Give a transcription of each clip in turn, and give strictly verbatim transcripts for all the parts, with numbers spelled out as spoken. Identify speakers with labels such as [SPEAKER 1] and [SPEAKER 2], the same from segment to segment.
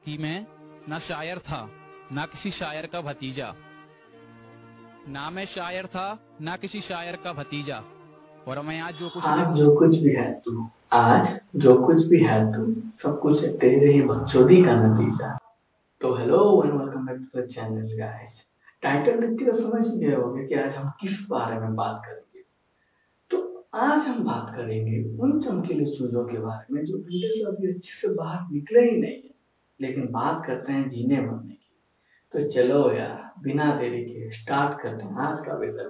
[SPEAKER 1] कि मैं ना शायर था ना किसी शायर का भतीजा, ना मैं शायर था ना किसी शायर का भतीजा, और मैं आज जो कुछ
[SPEAKER 2] आज जो कुछ भी है तू आज जो कुछ भी है तू सब कुछ तेरे ही बकचोदी का नतीजा। तो hello and welcome back to the channel guys. Title देख के तो समझ ही गए होंगे कि आज हम किस बारे में बात करेंगे। तो आज हम बात करेंगे उन चमकीले चूजों के बारे में जो अंडे से अभी अच्छे से बाहर निकले ही नहीं है, लेकिन बात करते हैं जीने मरने की। तो चलो यार बिना देरी के स्टार्ट करते हैं आज का विषय।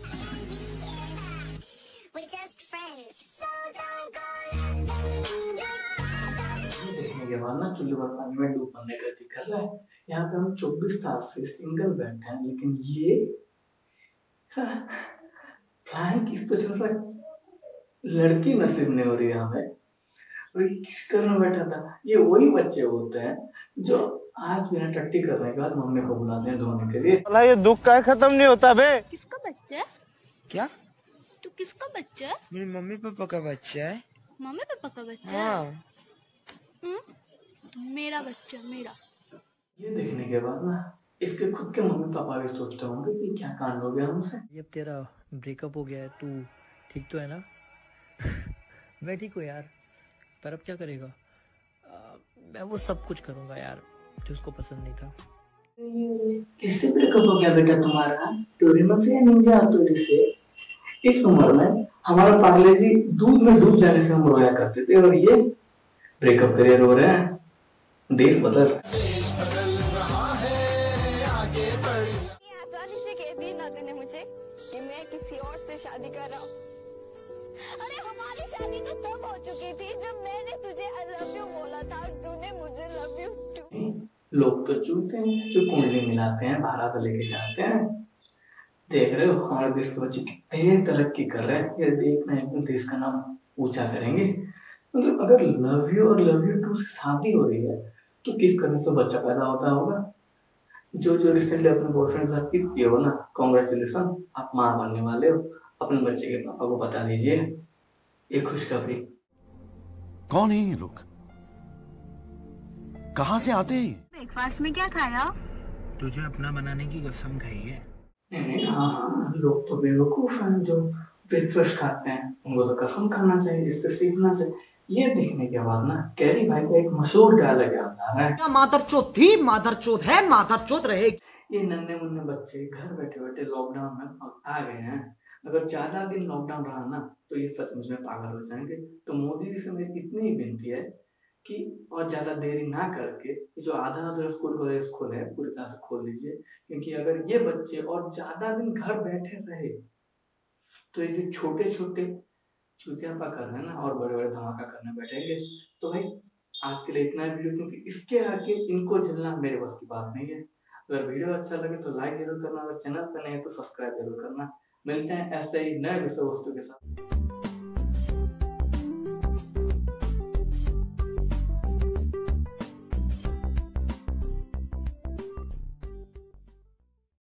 [SPEAKER 2] देखने के बाद ना चुल्लू पर पानी में डूब मरने का जिक्र रहा है। यहाँ पे हम चौबीस साल से सिंगल बैठे हैं, लेकिन ये फ्लाइंग किस तो जैसा लड़की नसीब नहीं हो रही है हमें। और ये किस तरह बैठा था। ये वही बच्चे होते हैं जो आज बिना टट्टी करने के बाद मम्मी को बुलाते हैं धोने के लिए।
[SPEAKER 3] अल्लाह ये दुख का खत्म नहीं होता बे।
[SPEAKER 4] किसका बच्चा है?
[SPEAKER 3] क्या?
[SPEAKER 4] तू किसका बच्चा है?
[SPEAKER 3] मेरी मम्मी पापा का बच्चा है।
[SPEAKER 4] मम्मी पापा का बच्चा
[SPEAKER 3] हाँ।
[SPEAKER 4] है? हम्म? मेरा बच्चा मेरा।
[SPEAKER 2] ये देखने के बाद ना इसके खुद के मम्मी पापा भी सोचते होंगे कि क्या कांड हो गया हमसे।
[SPEAKER 5] जब तेरा ब्रेकअप हो गया है तू ठीक तो है ना? मैं ठीक हूँ यार, पर अब क्या करेगा? आ, मैं वो सब कुछ करूँगा यार जो उसको पसंद नहीं था।
[SPEAKER 2] किससे ब्रेकअप हो गया बेटा तुम्हारा? डोरेमोन से या निंजा हथौड़ी से? इस उम्र में हमारा पागले जी दूध में डूब जाने से हम रोया करते थे, और ये ब्रेकअप करियर हो रहा है। देश बदल रहा है।
[SPEAKER 6] आसानी से कह दी ना तूने मुझे कि मैं किसी और से शादी कर रहा हूँ। अरे हमारी शादी तो तब हो चुकी थी जब मैंने तुझे आई लव यू बोला था और तूने मुझे लव यू टू।
[SPEAKER 2] लोग तो चूते हैं जो कुंडली मिलाते हैं, बारात लेके जाते हैं। देख रहे हो हमारे देश के बच्चे कितने तरक्की कर रहे हैं। ये देखना है देश का नाम ऊंचा करेंगे। मतलब अगर लव यू और लव यू टू से शादी हो रही है तो किस करने से बच्चा पैदा होता होगा। जो जो रिसेंटली अपने बॉयफ्रेंड के साथ किस किए हो ना, कॉन्ग्रेचुलेसन, आप माँ बनने वाले हो। अपने बच्चे के पापा को बता दीजिए ये खुशखबरी।
[SPEAKER 7] कौन है ये लोग? कहाँ से आते हैं?
[SPEAKER 4] ब्रेकफास्ट में क्या खाया?
[SPEAKER 5] तुझे अपना बनाने की कसम खाई है।
[SPEAKER 2] नहीं, हाँ हाँ, लोग तो बेवकूफ हैं जो ब्रेकफास्ट खाते हैं, उनको तो कसम खाना चाहिए, इससे सीखना चाहिए। ये देखने के बाद ना कैरी भाई का एक मशहूर डायलॉग याद आ रहा है।
[SPEAKER 8] क्या मादरचोद थी, मादरचोद है, मादरचोद रहेगी।
[SPEAKER 2] ये नन्हे मुन्ने बच्चे घर बैठे बैठे लॉकडाउन में आ गए हैं। अगर ज्यादा दिन लॉकडाउन रहा ना तो ये सचमुच में पागल हो जाएंगे। तो मोदी जी से मेरी इतनी ही विनती है कि और ज्यादा देरी ना करके जो आधा आधा स्कूल कॉलेज खोले हैं पूरी तरह से खोल दीजिए, क्योंकि अगर ये बच्चे और ज्यादा दिन घर बैठे रहे तो ये जो छोटे छोटे चूतियापा कर रहे हैं ना और बड़े बड़े धमाका करने बैठेंगे। तो भाई आज के लिए इतना ही वीडियो, क्योंकि इसके आगे इनको झेलना मेरे बस की बात नहीं है। अगर वीडियो अच्छा लगे तो लाइक जरूर करना, अगर चैनल पर नहीं है तो सब्सक्राइब जरूर करना। मिलते हैं ऐसे ही नए विषय वस्तु के साथ।